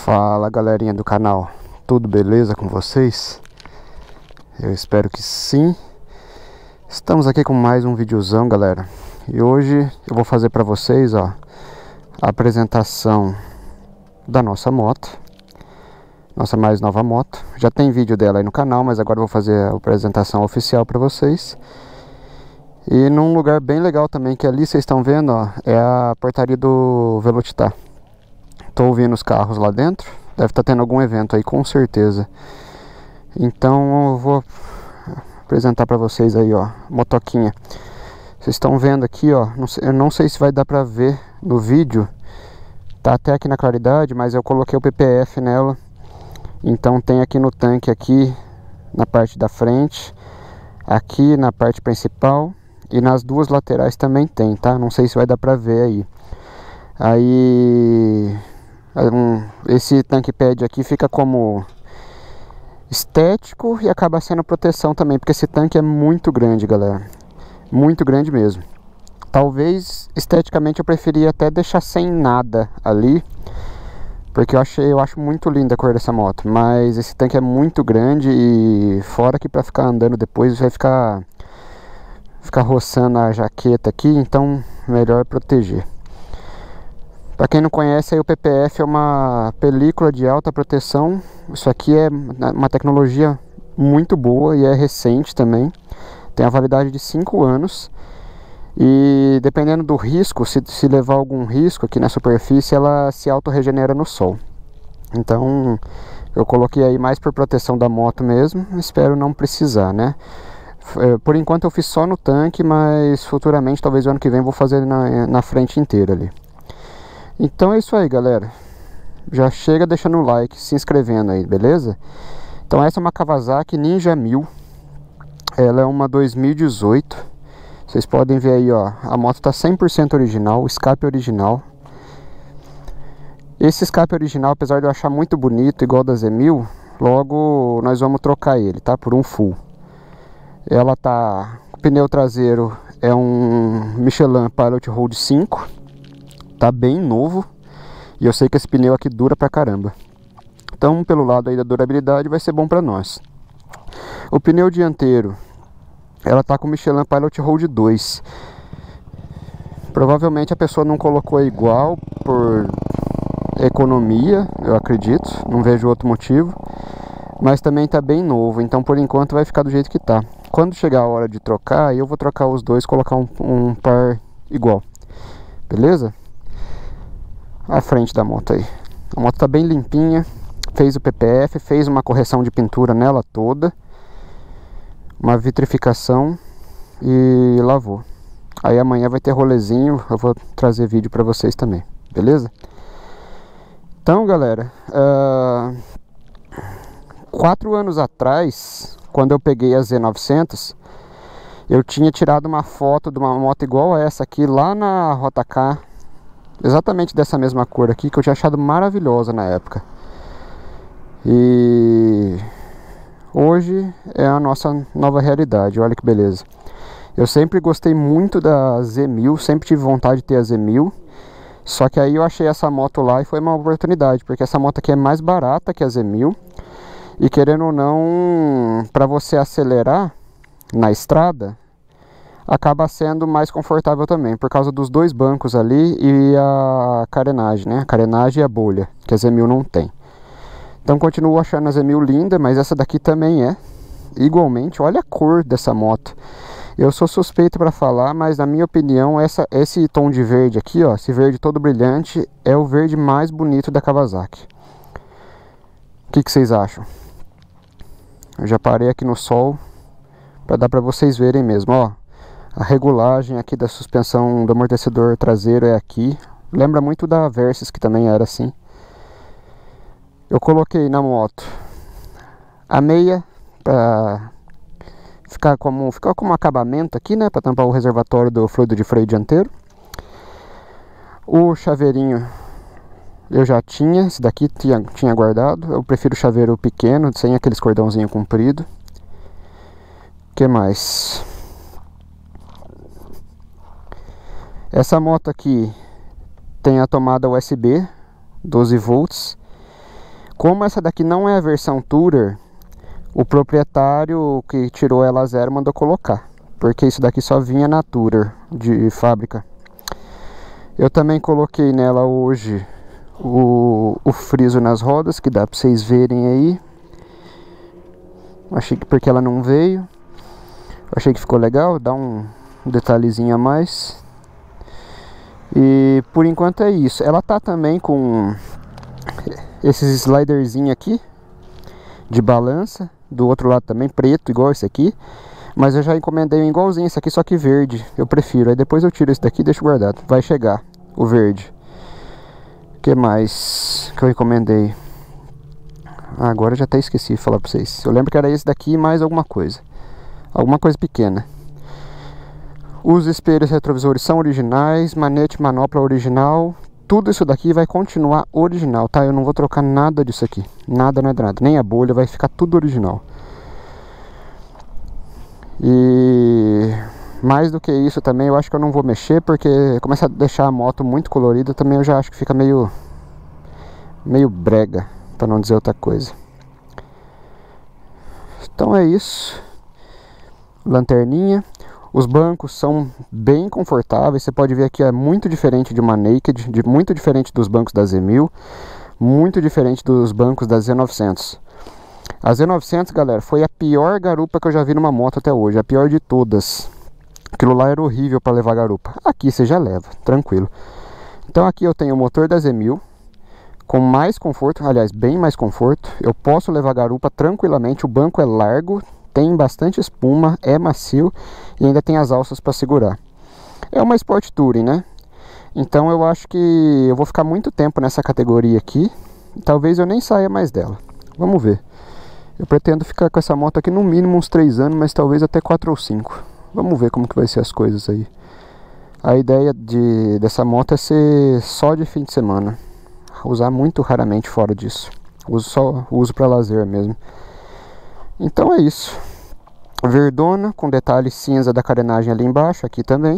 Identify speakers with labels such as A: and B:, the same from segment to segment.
A: Fala galerinha do canal, tudo beleza com vocês? Eu espero que sim. Estamos aqui com mais um videozão, galera. E hoje eu vou fazer para vocês, ó, a apresentação da nossa moto, nossa mais nova moto. Já tem vídeo dela aí no canal, mas agora eu vou fazer a apresentação oficial para vocês. E num lugar bem legal também, que ali vocês estão vendo, ó, é a portaria do Velocitar. Tô ouvindo os carros lá dentro. Deve estar tendo algum evento aí, com certeza. Então eu vou apresentar para vocês aí, ó, motoquinha. Vocês estão vendo aqui, ó. Eu não sei se vai dar para ver no vídeo. Tá até aqui na claridade, mas eu coloquei o PPF nela. Então tem aqui no tanque, aqui na parte da frente, aqui na parte principal e nas duas laterais também tem, tá? Não sei se vai dar para ver aí. Aí esse tanque pad aqui fica como estético e acaba sendo proteção também, porque esse tanque é muito grande, galera, muito grande mesmo. Talvez esteticamente eu preferia até deixar sem nada ali, porque eu acho muito linda a cor dessa moto, mas esse tanque é muito grande e fora que para ficar andando depois vai ficar roçando a jaqueta aqui, então melhor proteger. Para quem não conhece, aí o PPF é uma película de alta proteção. Isso aqui é uma tecnologia muito boa e é recente também. Tem a validade de 5 anos. E dependendo do risco, se levar algum risco aqui na superfície, ela se auto-regenera no sol. Então eu coloquei aí mais por proteção da moto mesmo. Espero não precisar, né? Por enquanto eu fiz só no tanque, mas futuramente, talvez o ano que vem, vou fazer na frente inteira ali. Então é isso aí, galera. Já chega deixando o like, se inscrevendo aí, beleza? Então essa é uma Kawasaki Ninja 1000. Ela é uma 2018. Vocês podem ver aí, ó, a moto tá 100% original, o escape original. Esse escape original, apesar de eu achar muito bonito, igual da Z1000, logo nós vamos trocar ele, tá? Por um full. Ela tá... O pneu traseiro é um Michelin Pilot Road 5. Tá bem novo. E eu sei que esse pneu aqui dura pra caramba. Então, pelo lado aí da durabilidade, vai ser bom pra nós. O pneu dianteiro, ela tá com Michelin Pilot Road 2. Provavelmente a pessoa não colocou igual por economia, eu acredito. Não vejo outro motivo. Mas também tá bem novo, então por enquanto vai ficar do jeito que tá. Quando chegar a hora de trocar, eu vou trocar os dois, colocar um par igual. Beleza? A frente da moto aí. A moto tá bem limpinha. Fez o PPF, fez uma correção de pintura nela toda, uma vitrificação e lavou. Aí amanhã vai ter rolezinho, eu vou trazer vídeo pra vocês também, beleza? Então, galera, 4 anos atrás, quando eu peguei a Z900, eu tinha tirado uma foto de uma moto igual a essa aqui lá na Rota K, exatamente dessa mesma cor aqui, que eu tinha achado maravilhosa na época. E hoje é a nossa nova realidade, olha que beleza. Eu sempre gostei muito da Z1000, sempre tive vontade de ter a Z1000. Só que aí eu achei essa moto lá e foi uma oportunidade, porque essa moto aqui é mais barata que a Z1000. E querendo ou não, para você acelerar na estrada, acaba sendo mais confortável também, por causa dos dois bancos ali e a carenagem, né? A carenagem e a bolha, que a Z1000 não tem. Então continuo achando a Z1000 linda, mas essa daqui também é. Igualmente, olha a cor dessa moto. Eu sou suspeito para falar, mas na minha opinião, esse tom de verde aqui, ó, esse verde todo brilhante, é o verde mais bonito da Kawasaki. O que vocês acham? Eu já parei aqui no sol, para dar para vocês verem mesmo, ó. A regulagem aqui da suspensão do amortecedor traseiro é aqui. Lembra muito da Versys, que também era assim. Eu coloquei na moto a meia para ficar como acabamento aqui, né, para tampar o reservatório do fluido de freio dianteiro. O chaveirinho eu já tinha, esse daqui tinha guardado. Eu prefiro o chaveiro pequeno, sem aqueles cordãozinho comprido. O que mais? Essa moto aqui tem a tomada USB 12 volts Como essa daqui não é a versão Tourer, o proprietário que tirou ela a zero mandou colocar, porque isso daqui só vinha na Tourer de fábrica. Eu também coloquei nela hoje o friso nas rodas, que dá pra vocês verem aí. Achei que porque ela não veio, achei que ficou legal, dá um detalhezinho a mais. E por enquanto é isso. Ela tá também com esses sliderzinhos aqui de balança, do outro lado também preto, igual esse aqui. Mas eu já encomendei um igualzinho esse aqui, só que verde, eu prefiro. Aí depois eu tiro esse daqui e deixo guardado. Vai chegar o verde. O que mais que eu encomendei? Ah, agora eu já até esqueci de falar pra vocês. Eu lembro que era esse daqui e mais alguma coisa. Alguma coisa pequena. Os espelhos retrovisores são originais, manete, manopla original. Tudo isso daqui vai continuar original, tá? Eu não vou trocar nada disso aqui. Nada, nada, nada. Nem a bolha, vai ficar tudo original. E mais do que isso também, eu acho que eu não vou mexer, porque começa a deixar a moto muito colorida, também eu já acho que fica meio brega, para não dizer outra coisa. Então é isso. Lanterninha. Os bancos são bem confortáveis, você pode ver aqui, é muito diferente de uma Naked, muito diferente dos bancos da Z1000, muito diferente dos bancos da Z900. A Z900, galera, foi a pior garupa que eu já vi numa moto até hoje, a pior de todas. Aquilo lá era horrível para levar garupa. Aqui você já leva, tranquilo. Então aqui eu tenho o motor da Z1000, com mais conforto, aliás, bem mais conforto. Eu posso levar garupa tranquilamente, o banco é largo, tem bastante espuma, é macio e ainda tem as alças para segurar. É uma Sport Touring, né? Então eu acho que eu vou ficar muito tempo nessa categoria aqui. Talvez eu nem saia mais dela. Vamos ver. Eu pretendo ficar com essa moto aqui no mínimo uns 3 anos, mas talvez até 4 ou 5. Vamos ver como que vai ser as coisas aí. A ideia dessa moto é ser só de fim de semana. Usar muito raramente fora disso. Uso para lazer mesmo. Então é isso. Verdona com detalhe cinza da carenagem ali embaixo, aqui também.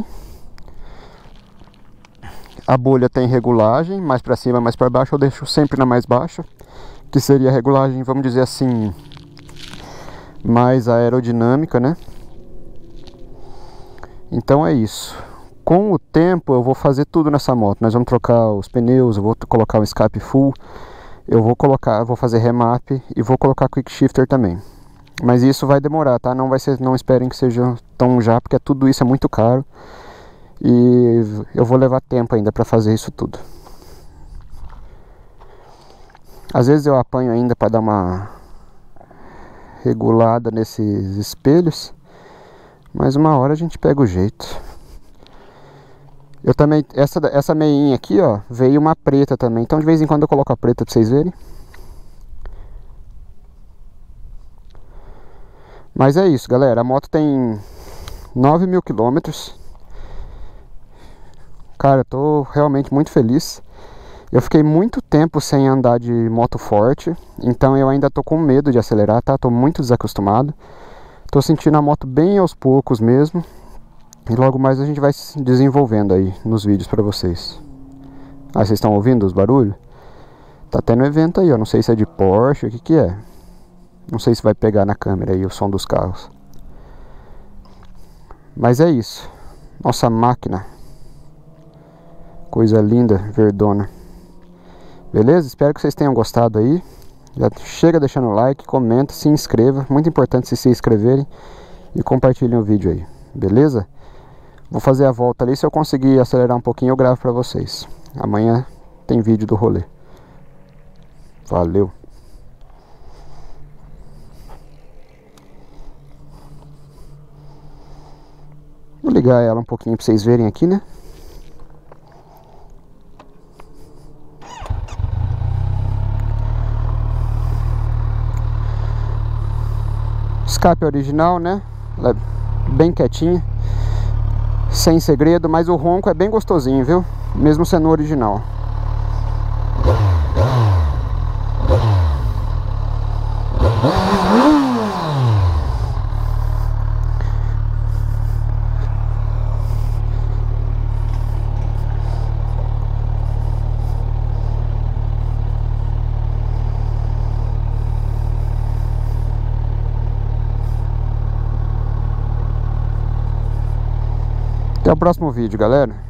A: A bolha tem regulagem, mais para cima, mais para baixo. Eu deixo sempre na mais baixa, que seria a regulagem, vamos dizer assim, mais aerodinâmica, né? Então é isso. Com o tempo eu vou fazer tudo nessa moto. Nós vamos trocar os pneus, eu vou colocar um escape full, vou fazer remap e vou colocar quick shifter também. Mas isso vai demorar, tá? Não esperem que seja tão já, porque tudo isso é muito caro. E eu vou levar tempo ainda para fazer isso tudo. Às vezes eu apanho ainda para dar uma regulada nesses espelhos, mas uma hora a gente pega o jeito. Eu também, essa meinha aqui, ó, veio uma preta também. Então de vez em quando eu coloco a preta para vocês verem. Mas é isso, galera. A moto tem 9.000 quilômetros. Cara, eu tô realmente muito feliz. Eu fiquei muito tempo sem andar de moto forte, então eu ainda tô com medo de acelerar, tá? Tô muito desacostumado. Tô sentindo a moto bem aos poucos mesmo. E logo mais a gente vai se desenvolvendo aí nos vídeos pra vocês. Ah, vocês estão ouvindo os barulhos? Tá tendo evento aí, ó. Não sei se é de Porsche, o que que é. Não sei se vai pegar na câmera aí o som dos carros. Mas é isso. Nossa máquina. Coisa linda, verdona. Beleza? Espero que vocês tenham gostado aí. Já chega deixando o like, comenta, se inscreva. Muito importante se inscreverem. E compartilhem o vídeo aí. Beleza? Vou fazer a volta ali. Se eu conseguir acelerar um pouquinho, eu gravo pra vocês. Amanhã tem vídeo do rolê. Valeu! Vou ligar ela um pouquinho pra vocês verem aqui, né? Escape original, né? Ela é bem quietinha, sem segredo, mas o ronco é bem gostosinho, viu? Mesmo sendo original. Até o próximo vídeo, galera.